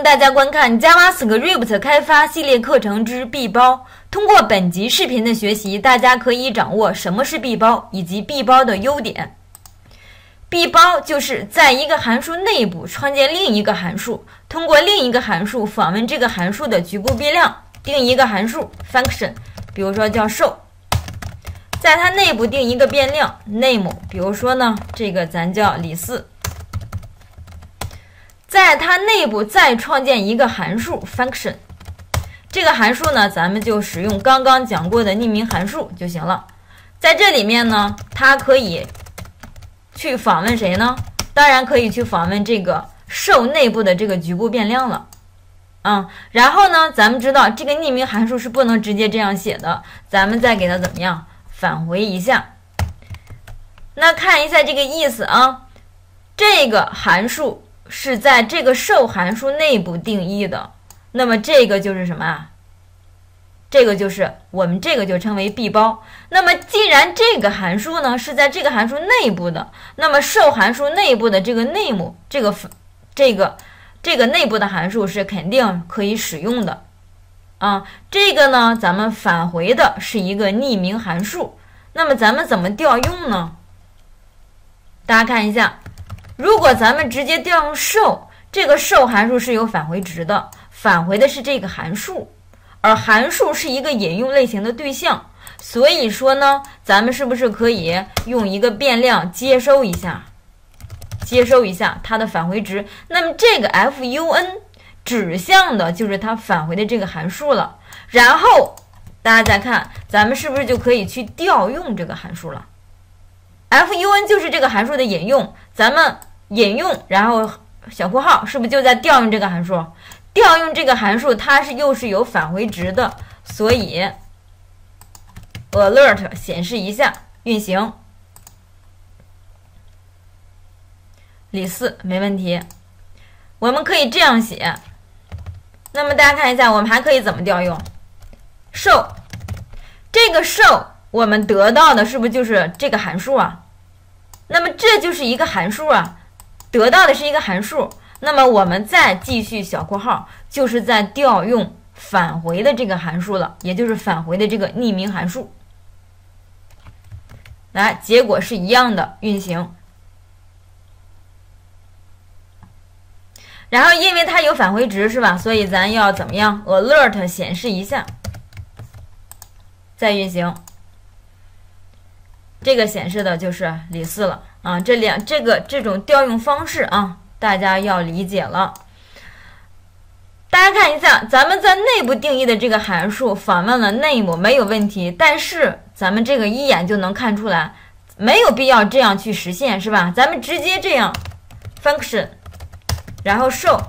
迎大家观看 JavaScript 开发系列课程之闭包。通过本集视频的学习，大家可以掌握什么是闭包以及闭包的优点。闭包就是在一个函数内部创建另一个函数，通过另一个函数访问这个函数的局部变量，定一个函数 function， 比如说叫 show， 在它内部定一个变量 name， 比如说呢，这个咱叫李四。在它内部再创建一个函数 function， 这个函数呢，咱们就使用刚刚讲过的匿名函数就行了。在这里面呢，它可以去访问谁呢？当然可以去访问这个受内部的这个局部变量了。然后呢，咱们知道这个匿名函数是不能直接这样写的，咱们再给它怎么样返回一下。那看一下这个意思啊，这个函数是在这个受函数内部定义的，那么这个就是什么啊？这个就是我们这个就称为闭包。那么既然这个函数呢是在这个函数内部的，那么受函数内部的这个 name 这个内部的函数是肯定可以使用的这个呢咱们返回的是一个匿名函数。那么咱们怎么调用呢？大家看一下，如果咱们直接调用受，这个受函数是有返回值的，返回的是这个函数，而函数是一个引用类型的对象，所以说呢，咱们是不是可以用一个变量接收一下它的返回值？那么这个 fun 指向的就是它返回的这个函数了。然后大家再看，咱们是不是就可以去调用这个函数了？ fun 就是这个函数的引用，咱们引用，然后小括号是不是就在调用这个函数？调用这个函数它又是有返回值的，所以 alert 显示一下运行。李四没问题，我们可以这样写。那么大家看一下，我们还可以怎么调用？受，这个受我们得到的是不是就是这个函数啊？那么这就是一个函数啊，得到的是一个函数。那么我们再继续小括号，就是在调用返回的这个函数了，也就是返回的这个匿名函数。来，结果是一样的运行。然后因为它有返回值是吧，所以咱要怎么样 alert 显示一下，再运行。这个显示的就是李四了这种调用方式大家要理解了。大家看一下，咱们在内部定义的这个函数访问了 name 没有问题，但是咱们这个一眼就能看出来，没有必要这样去实现是吧？咱们直接这样 function， 然后 show，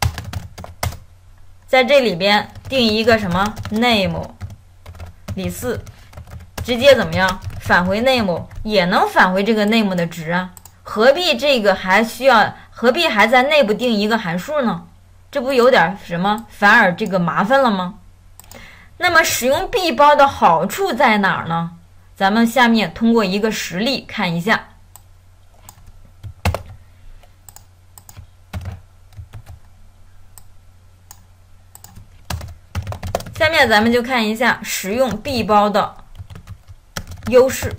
在这里边定一个什么 name 李四，直接怎么样返回 name， 也能返回这个 name 的值啊，何必还在内部定一个函数呢？这不有点什么反而这个麻烦了吗？那么使用闭包的好处在哪儿呢？咱们下面通过一个实例看一下。下面咱们就看一下使用闭包的优势。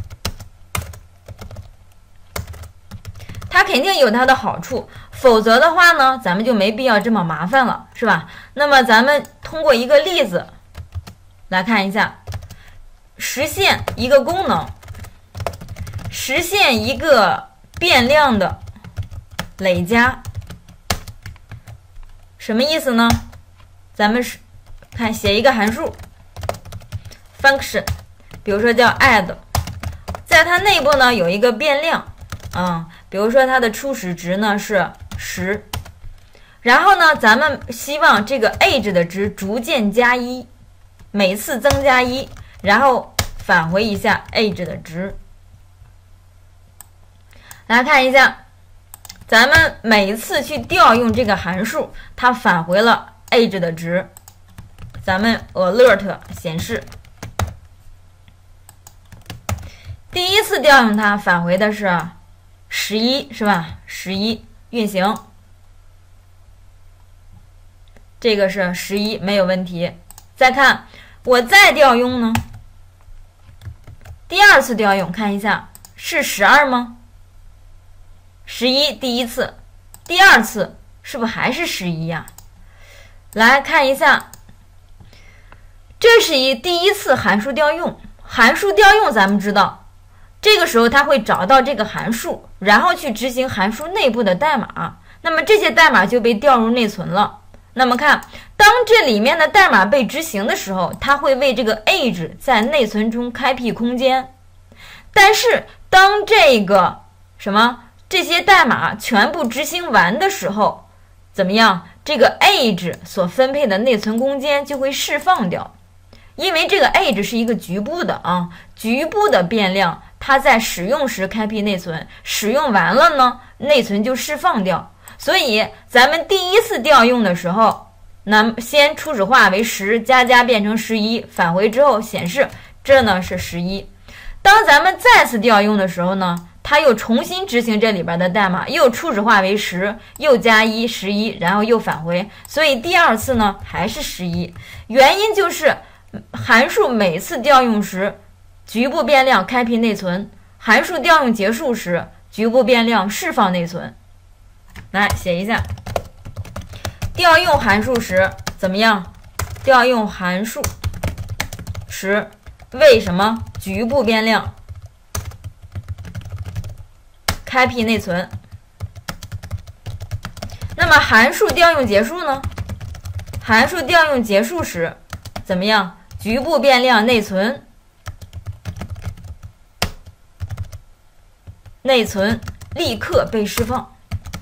它肯定有它的好处，否则的话呢，咱们就没必要这么麻烦了，是吧？那么咱们通过一个例子来看一下，实现一个功能，实现一个变量的累加，什么意思呢？咱们看写一个函数 function， 比如说叫 add， 在它内部呢有一个变量比如说它的初始值呢是10，然后呢咱们希望这个 age 的值逐渐加1，每次增加1，然后返回一下 age 的值。来看一下，咱们每一次去调用这个函数，它返回了 age 的值，咱们 alert 显示。第一次调用它返回的是11是吧？11运行。 这个是11，没有问题。再看我再调用呢，第二次调用看一下是12吗？11第一次，第二次是不是还是11呀？来看一下，这是第一次函数调用。函数调用咱们知道，这个时候它会找到这个函数，然后去执行函数内部的代码，那么这些代码就被调入内存了。那么看，当这里面的代码被执行的时候，它会为这个 age 在内存中开辟空间。但是当这些代码全部执行完的时候，怎么样？这个 age 所分配的内存空间就会释放掉，因为这个 age 是一个局部的局部的变量，它在使用时开辟内存，使用完了呢，内存就释放掉。所以咱们第一次调用的时候，那先初始化为10，加变成11，返回之后显示这呢是11。当咱们再次调用的时候呢，它又重新执行这里边的代码，又初始化为10，又加1 11，然后又返回，所以第二次呢还是11。原因就是函数每次调用时，局部变量开辟内存，函数调用结束时，局部变量释放内存。来写一下，调用函数时怎么样？调用函数时为什么局部变量开辟内存？那么函数调用结束呢？函数调用结束时怎么样？局部变量内存立刻被释放。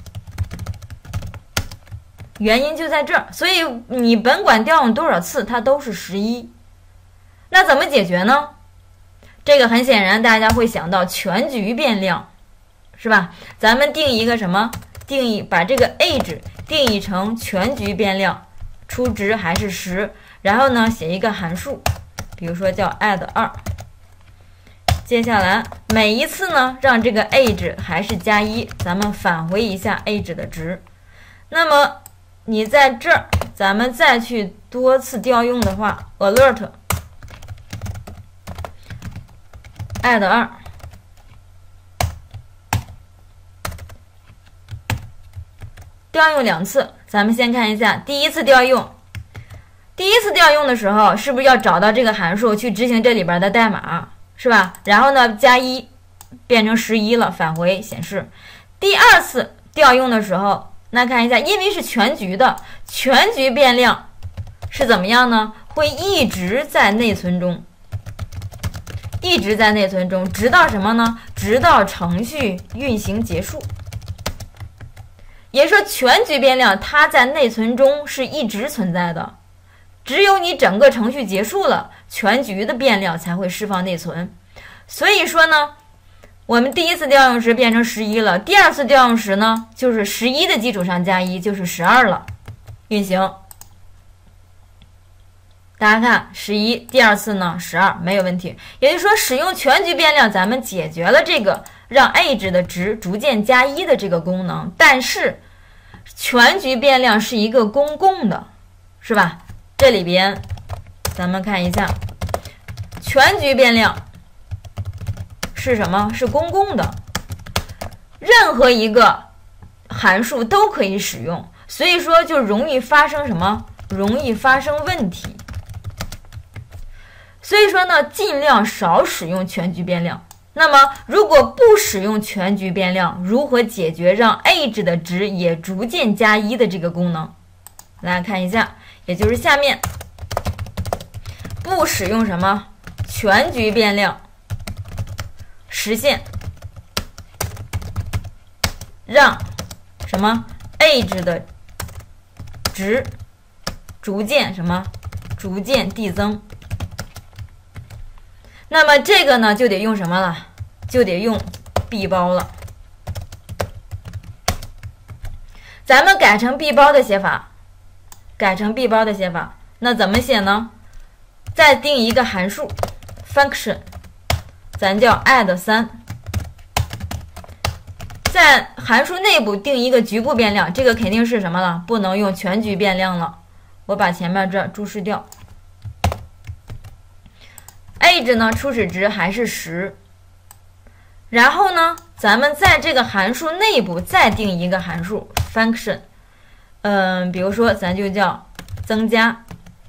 原因就在这儿，所以你甭管调用多少次，它都是11。那怎么解决呢？这个很显然大家会想到全局变量，是吧？咱们定义一个什么？把这个 age 定义成全局变量，初值还是10，然后呢写一个函数，比如说叫 add 2。接下来每一次呢让这个 age 还是加1，咱们返回一下 age 的值。那么你在这儿咱们再去多次调用的话， alert add 2，调用2次。咱们先看一下第一次调用的时候，是不是要找到这个函数去执行这里边的代码，是吧？然后呢加1变成11了，返回显示。第二次调用的时候，那看一下，因为是全局的，全局变量是怎么样呢？会一直在内存中，直到什么呢？直到程序运行结束。也就是说全局变量它在内存中是一直存在的，只有你整个程序结束了，全局的变量才会释放内存。所以说呢，我们第一次调用时变成11了，第二次调用时呢，就是11的基础上加1，就是12了。运行，大家看11，第二次呢12，没有问题。也就是说，使用全局变量，咱们解决了这个让 age 的值逐渐加1的这个功能。但是，全局变量是一个公共的，是吧？这里边，咱们看一下，全局变量是什么？是公共的，任何一个函数都可以使用，所以说就容易发生什么？容易发生问题。所以说呢，尽量少使用全局变量。那么如果不使用全局变量，如何解决让 age 的值也逐渐加1的这个功能？来看一下，也就是下面不使用什么全局变量，实现让什么 age 的值逐渐递增。那么这个呢就得用什么了？就得用闭包了。咱们改成闭包的写法，那怎么写呢？再定一个函数 function， 咱叫 add 3，在函数内部定一个局部变量，这个肯定是什么了？不能用全局变量了， 我把前面这注释掉。age 呢，初始值还是10，然后呢，咱们在这个函数内部再定一个函数 function， 比如说咱就叫增加，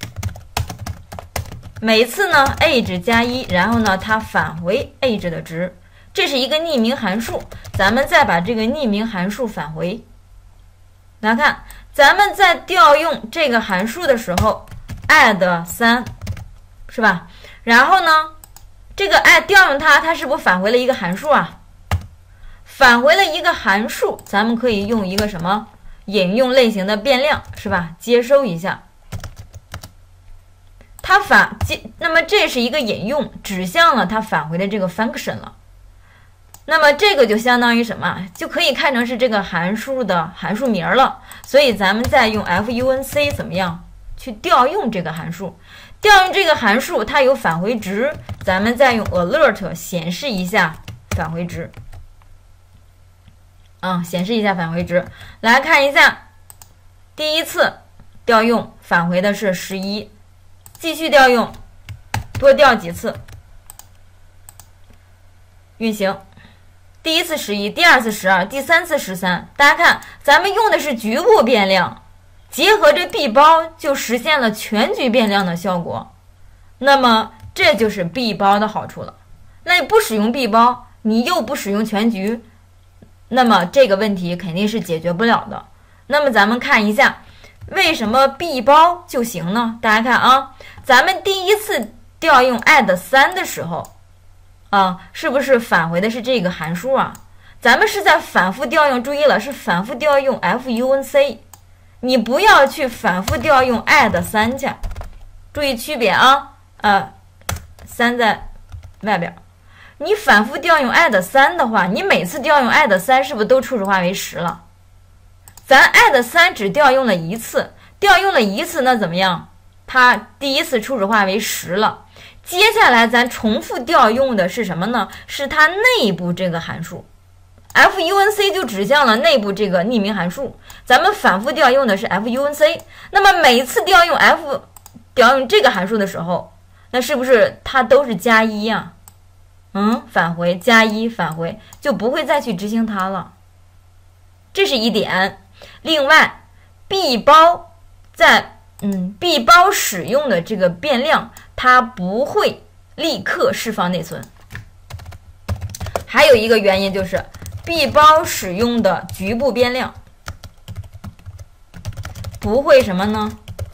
每次呢 age 加1，然后呢它返回 age 的值，这是一个匿名函数，咱们再把这个匿名函数返回。大家看，咱们在调用这个函数的时候 add 3，是吧？然后呢，这个调用它是不是返回了一个函数啊？返回了一个函数，咱们可以用一个什么引用类型的变量，是吧？接收一下，那么这是一个引用，指向了它返回的这个 function 了。那么这个就相当于什么？就可以看成是这个函数的函数名了。所以咱们再用 func 怎么样去调用这个函数？调用这个函数，它有返回值，咱们再用 alert 显示一下返回值。显示一下返回值。来看一下，第一次调用返回的是11，继续调用，多调几次，运行。第一次11，第二次12，第三次13。大家看，咱们用的是局部变量，结合着 B 包就实现了全局变量的效果。那么这就是 B 包的好处了。那你不使用 B 包，你又不使用全局，那么这个问题肯定是解决不了的。那么咱们看一下，为什么 B 包就行呢？大家看啊，咱们第一次调用 add 3的时候是不是返回的是这个函数啊？咱们是在反复调用，注意了，是反复调用 func， 你不要去反复调用 add 3去，注意区别啊，3在外边。你反复调用 add 3的话，你每次调用 add 3是不是都初始化为10了？咱 add 3只调用了一次，那怎么样？它第一次初始化为10了。接下来咱重复调用的是什么呢？是它内部这个函数 func 就指向了内部这个匿名函数，咱们反复调用的是 func。那么每次调用这个函数的时候，那是不是它都是加1呀？返回加1返回，就不会再去执行它了。这是一点。另外 B 包在B 包使用的这个变量，它不会立刻释放内存。还有一个原因就是 B 包使用的局部变量不会什么呢？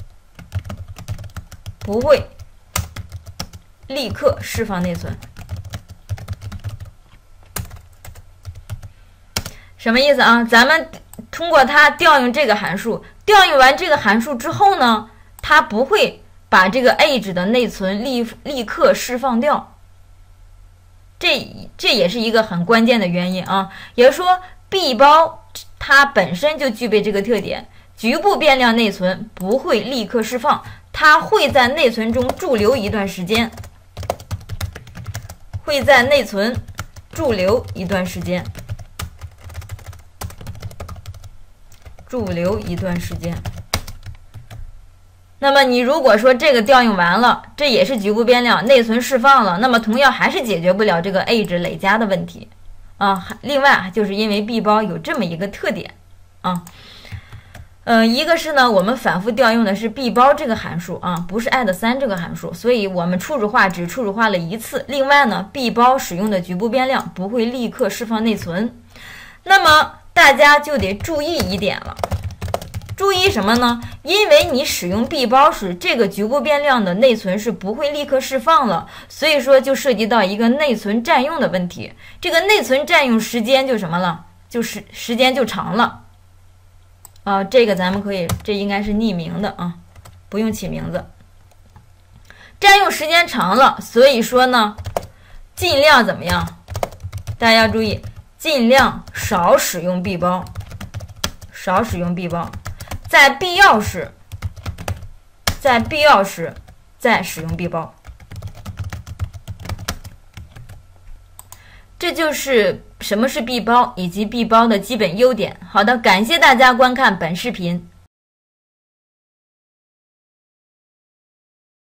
不会立刻释放内存。什么意思啊？咱们通过它调用这个函数，调用完这个函数之后呢，它不会把这个 age 的内存立刻释放掉。这也是一个很关键的原因啊。也就是说 B 包它本身就具备这个特点，局部变量内存不会立刻释放，它会在内存中驻留一段时间，那么你如果说这个调用完了，这也是局部变量，内存释放了，那么同样还是解决不了这个 age 累加的问题另外就是因为 B 包有这么一个特点一个是呢，我们反复调用的是 B 包这个函数不是 add 3这个函数，所以我们初始化只初始化了一次。另外呢 ，B 包使用的局部变量不会立刻释放内存。那么大家就得注意一点了，注意什么呢？因为你使用 B 包时，这个局部变量的内存是不会立刻释放了，所以说就涉及到一个内存占用的问题。这个内存占用时间就什么了？就是时间就长了。这个咱们可以，这应该是匿名的不用起名字。占用时间长了，所以说呢，尽量怎么样？大家要注意，尽量少使用 B 包，在必要时再使用 B 包。这就是什么是 B 包以及 B 包的基本优点。好的，感谢大家观看本视频。